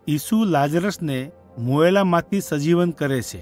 ઈસુ લાજરસને મોયેલામાંથી સજીવન કરે છે।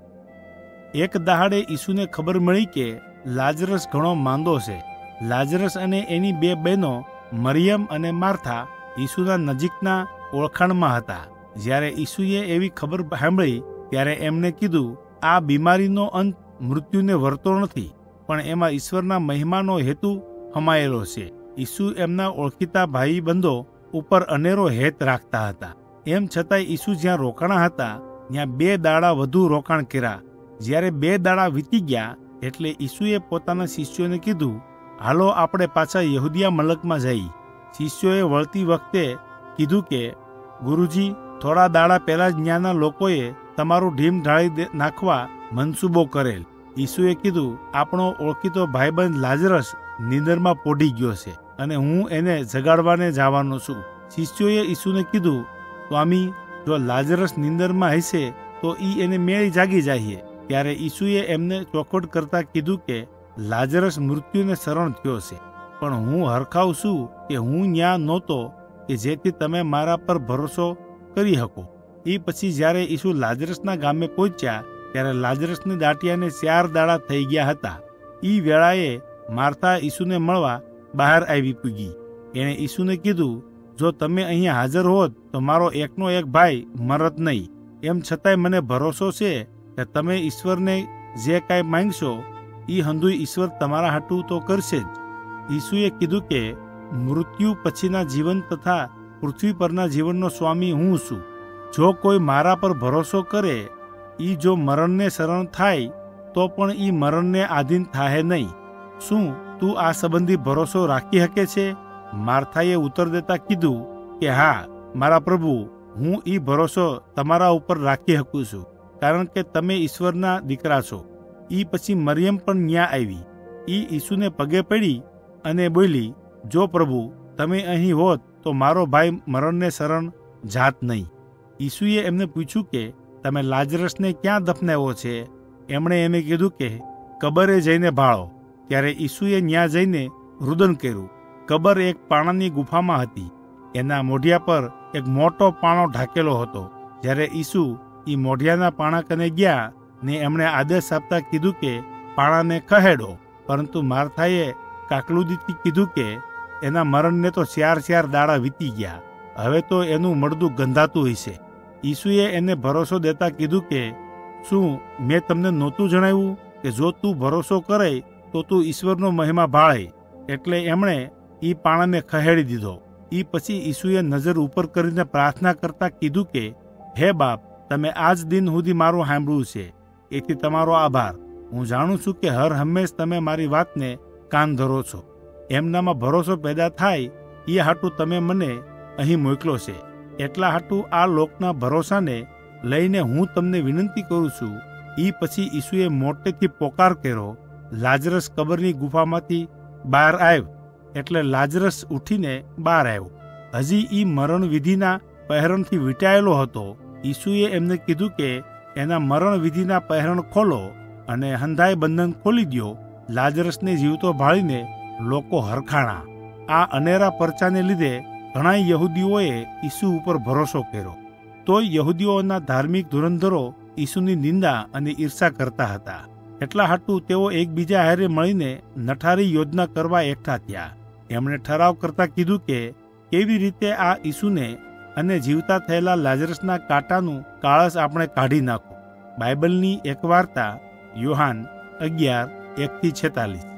એક દહાડે ઈસુને ખબર મળી કે લાજરસ ઘણો માંદો છે। લાજરસ અને એની બે બહેનો મરિયમ અને માર્થા ઈસુના નજીકના ઓળખાણમાં હતા। જ્યારે ઈસુએ એવી ખબર સાંભળી ત્યારે એમને કીધું, આ બીમારીનો અંત મૃત્યુને વરતો નથી, પણ એમાં ઈશ્વરના મહિમાનો હેતુ સમાયેલો છે। ઈસુ એમના ઓળખીતા ભાઈબંધો ઉપર અનેરો હેત રાખતા હતા। એમ છતાંય ઈસુ જ્યાં રોકાણા હતા ત્યાં 2 દાડા વધુ રોકાણ કર્યા। જ્યારે 2 દાડા વીતી ગયા એટલે ઈસુએ પોતાના શિષ્યોને કીધું, હાલો આપણે પાછા યહૂદિયા મલકમાં જઈએ। શિષ્યોએ વળતી વખતે કીધું કે, ગુરુજી, થોડા દાડા પહેલા જ ત્યાંના લોકોએ તમારું ઢીમ ઢાળી નાખવા મનસૂબો કરેલ। ઈસુએ કીધું, આપણો ઓળખીતો ભાઈબંધ લાજરસ નીંદરમાં પોઢી ગયો છે અને હું એને જગાડવાને જવાનો છું। શિષ્યોએ ઈસુને કીધું, સ્વામી, જો લાજરસ નીંદરમાં હશે તો એને મેળી જાગી જાય। ત્યારે ઈસુએ એમને ચોખવટ કરતા કીધું કે લાજરસ મૃત્યુને શરણ થયો છે, પણ હું હરખાવ છું કે હું ન્યા નહોતો કે જેથી તમે મારા પર ભરોસો કરી શકો। એ પછી જ્યારે ઈસુ લાજરસના ગામે પહોંચ્યા ત્યારે લાજરસની દાટિયાને 4 દાડા થઈ ગયા હતા। એ વેળાએ માર્થા ઈસુને મળવા બહાર આવી પૂગી। એણે ઈસુને કીધું, જો તમે અહીંયા હાજર હોત તો મારો એકનો એક ભાઈ મરત નહીં। એમ છતાંય મને ભરોસો છે કે તમે ઈશ્વરને જે કાંઈ માંગશો એ હંધુય ઈશ્વર તમારા હાટું તો કરશે જ। ઈસુએ કીધું કે મૃત્યુ પછીના જીવન તથા પૃથ્વી પરના જીવનનો સ્વામી હું છું। જો કોઈ મારા પર ભરોસો કરે એ જો મરણને શરણ થાય તો પણ એ મરણને આધીન થાય નહીં। શું તું આ સંબંધી ભરોસો રાખી શકે છે? માર્થાએ ઉત્તર દેતા કીધું કે હા મારા પ્રભુ, હું એ ભરોસો તમારા ઉપર રાખી શકું છું, કારણ કે તમે ઈશ્વરના દીકરા છો। એ પછી મરિયમ પણ ન્યા આવી। એ ઈસુને પગે પડી અને બોલી, જો પ્રભુ, તમે અહીં હોત તો મારો ભાઈ મરણને શરણ જાત નહીં। ઈસુએ એમને પૂછ્યું કે તમે લાજરસને ક્યાં દફનાવ્યો છે? એમણે એને કીધું કે કબરે જઈને ભાળો। ત્યારે ઈસુએ ન્યા જઈને રુદન કર્યું। કબર એક પાણાની ગુફામાં હતી। એના મોઢિયા પર એક મોટો પાણો ઢાકેલો હતો। જ્યારે ઈસુ એ મોઢિયાના પાણા કને ગયા ને એમણે આદેશ આપતા કીધું કે પાણાને ખહેડો, પરંતુ માર્થાએ કાકલુદીથી કીધું કે એના મરણને તો 4 દાડા વીતી ગયા, હવે તો એનું મળદું ગંધાતું હશે। ઈસુએ એને ભરોસો દેતા કીધું કે શું મેં તમને નહોતું જણાવ્યું કે જો તું ભરોસો કરે તો તું ઈશ્વરનો મહિમા ભાળે? એટલે એમણે એ પાણાને ખહેડી દીધો। એ પછી ઈસુએ નજર ઉપર કરીને પ્રાર્થના કરતા કીધું કે હે બાપ, તમે આજ દિન સુધી મારું સાંભળ્યું છે, એથી તમારો આભાર। હું જાણું છું કે હર હંમેશ તમે મારી વાતને કાન ધરો છો। એમનામાં ભરોસો પેદા થાય એ હાટું તમે મને અહીં મોકલો છે। એટલા હાટું આ લોકના ભરોસાને લઈને હું તમને વિનંતી કરું છું। એ પછી ઈસુએ મોટેથી પોકાર કર્યો, લાજરસ કબરની ગુફામાંથી બહાર આવ્યો। એટલે લાજરસ ઉઠીને બહાર આવ્યો, હજી એ મરણ વિધિના પહેરણથી વીંટાયેલો હતો। ઈસુએ એમને કીધું કે એના મરણ વિધિના પહેરણ ખોલો અને હંધાય બંધન ખોલી દો। લાજરસને જીવતો ભાળીને લોકો હરખાણા। આ અનેરા પરચાને લીધે ઘણા યહૂદીઓએ ઈસુ ઉપર ભરોસો કર્યો। તોય યહૂદીઓના ધાર્મિક ધુરંધરો ઈસુની નિંદા અને ઈર્ષા કરતા હતા। એટલા હાટું તેઓ એકબીજા હારે મળીને નઠારી યોજના કરવા એકઠા થયા। એમણે ઠરાવ કરતા કીધું કે કેવી રીતે આ ઈસુને અને જીવતા થયેલા લાજરસના કાંટાનું કાળસ આપણે કાઢી નાખો। બાઇબલની એક વાર્તા, યોહાન 11:1-46।